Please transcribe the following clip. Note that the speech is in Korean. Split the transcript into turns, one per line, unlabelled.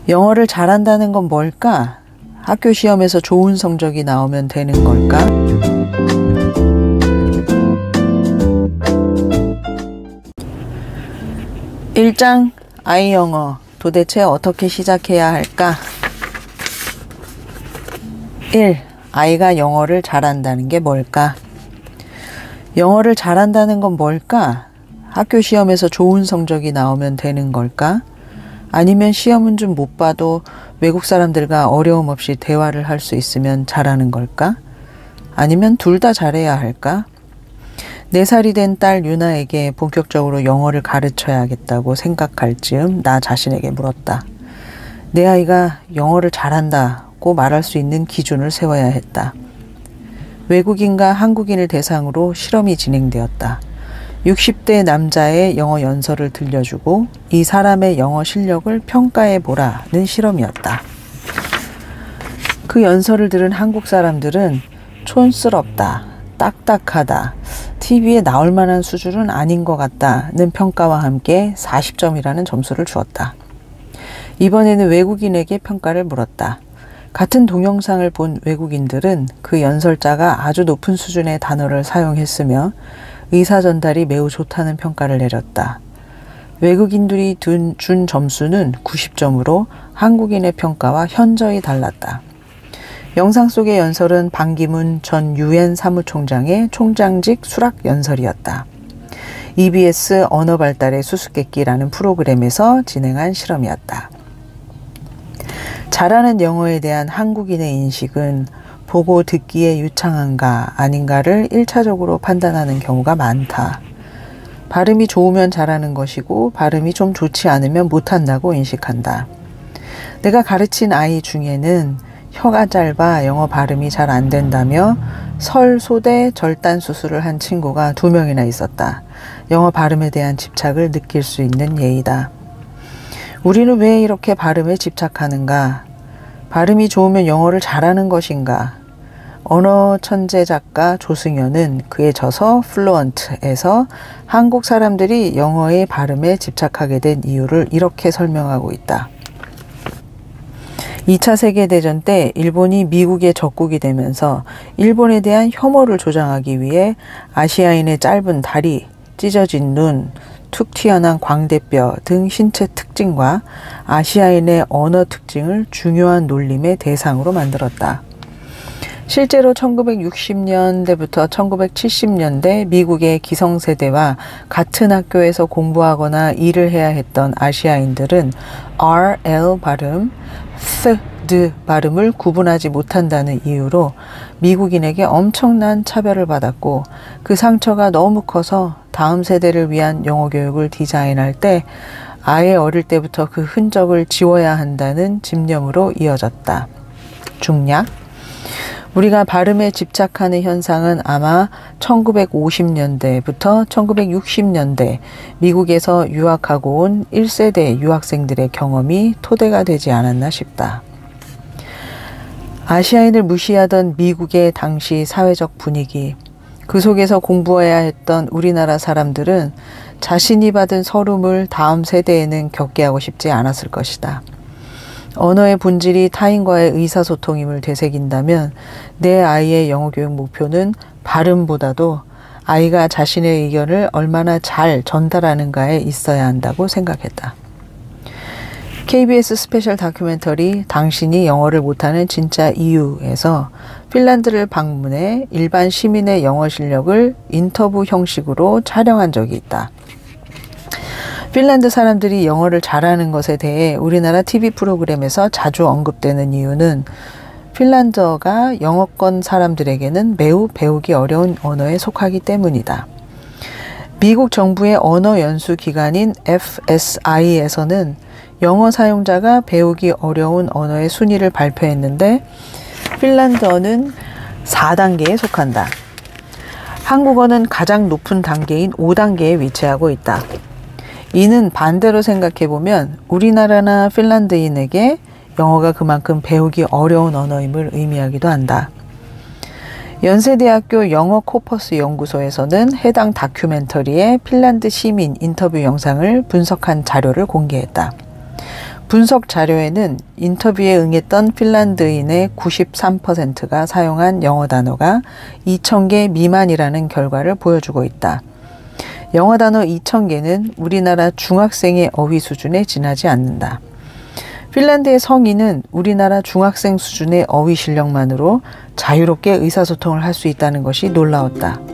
영어를 잘한다는 건 뭘까? 학교 시험에서 좋은 성적이 나오면 되는 걸까? (1장) 아이 영어 도대체 어떻게 시작해야 할까? 1. 아이가 영어를 잘한다는 게 뭘까? 영어를 잘한다는 건 뭘까? 학교 시험에서 좋은 성적이 나오면 되는 걸까? 아니면 시험은 좀 못 봐도 외국 사람들과 어려움 없이 대화를 할 수 있으면 잘하는 걸까? 아니면 둘 다 잘해야 할까? 4살이 된 딸 유나에게 본격적으로 영어를 가르쳐야겠다고 생각할 즈음 나 자신에게 물었다. 내 아이가 영어를 잘한다고 말할 수 있는 기준을 세워야 했다. 외국인과 한국인을 대상으로 실험이 진행되었다. 60대 남자의 영어 연설을 들려주고 이 사람의 영어 실력을 평가해 보라는 실험이었다. 그 연설을 들은 한국 사람들은 촌스럽다, 딱딱하다, TV에 나올 만한 수준은 아닌 것 같다는 평가와 함께 40점이라는 점수를 주었다. 이번에는 외국인에게 평가를 물었다. 같은 동영상을 본 외국인들은 그 연설자가 아주 높은 수준의 단어를 사용했으며 의사 전달이 매우 좋다는 평가를 내렸다. 외국인들이 준 점수는 90점으로 한국인의 평가와 현저히 달랐다. 영상 속의 연설은 반기문 전 유엔 사무총장의 총장직 수락 연설이었다. EBS 언어발달의 수수께끼라는 프로그램에서 진행한 실험이었다. 잘하는 영어에 대한 한국인의 인식은 보고 듣기에 유창한가 아닌가를 1차적으로 판단하는 경우가 많다. 발음이 좋으면 잘하는 것이고 발음이 좀 좋지 않으면 못한다고 인식한다. 내가 가르친 아이 중에는 혀가 짧아 영어 발음이 잘 안 된다며 설소대 절단 수술을 한 친구가 2명이나 있었다. 영어 발음에 대한 집착을 느낄 수 있는 예이다. 우리는 왜 이렇게 발음에 집착하는가? 발음이 좋으면 영어를 잘하는 것인가? 언어 천재 작가 조승연은 그의 저서 플루언트에서 한국 사람들이 영어의 발음에 집착하게 된 이유를 이렇게 설명하고 있다. 2차 세계대전 때 일본이 미국의 적국이 되면서 일본에 대한 혐오를 조장하기 위해 아시아인의 짧은 다리, 찢어진 눈, 툭 튀어나온 광대뼈 등 신체 특징과 아시아인의 언어 특징을 중요한 놀림의 대상으로 만들었다. 실제로 1960년대부터 1970년대 미국의 기성세대와 같은 학교에서 공부하거나 일을 해야 했던 아시아인들은 RL 발음, th 발음을 구분하지 못한다는 이유로 미국인에게 엄청난 차별을 받았고 그 상처가 너무 커서 다음 세대를 위한 영어 교육을 디자인할 때 아예 어릴 때부터 그 흔적을 지워야 한다는 집념으로 이어졌다. 중략 우리가 발음에 집착하는 현상은 아마 1950년대부터 1960년대 미국에서 유학하고 온 1세대 유학생들의 경험이 토대가 되지 않았나 싶다. 아시아인을 무시하던 미국의 당시 사회적 분위기, 그 속에서 공부해야 했던 우리나라 사람들은 자신이 받은 서름을 다음 세대에는 겪게 하고 싶지 않았을 것이다. 언어의 본질이 타인과의 의사소통임을 되새긴다면 내 아이의 영어 교육 목표는 발음보다도 아이가 자신의 의견을 얼마나 잘 전달하는가에 있어야 한다고 생각했다. KBS 스페셜 다큐멘터리 당신이 영어를 못하는 진짜 이유에서 핀란드를 방문해 일반 시민의 영어 실력을 인터뷰 형식으로 촬영한 적이 있다. 핀란드 사람들이 영어를 잘하는 것에 대해 우리나라 TV 프로그램에서 자주 언급되는 이유는 핀란드어가 영어권 사람들에게는 매우 배우기 어려운 언어에 속하기 때문이다. 미국 정부의 언어 연수 기관인 FSI에서는 영어 사용자가 배우기 어려운 언어의 순위를 발표했는데 핀란드어는 4단계에 속한다. 한국어는 가장 높은 단계인 5단계에 위치하고 있다. 이는 반대로 생각해보면 우리나라나 핀란드인에게 영어가 그만큼 배우기 어려운 언어임을 의미하기도 한다. 연세대학교 영어 코퍼스 연구소에서는 해당 다큐멘터리의 핀란드 시민 인터뷰 영상을 분석한 자료를 공개했다. 분석 자료에는 인터뷰에 응했던 핀란드인의 93%가 사용한 영어 단어가 2,000개 미만이라는 결과를 보여주고 있다. 영어 단어 2,000개는 우리나라 중학생의 어휘 수준에 지나지 않는다. 핀란드의 성인은 우리나라 중학생 수준의 어휘 실력만으로 자유롭게 의사소통을 할 수 있다는 것이 놀라웠다.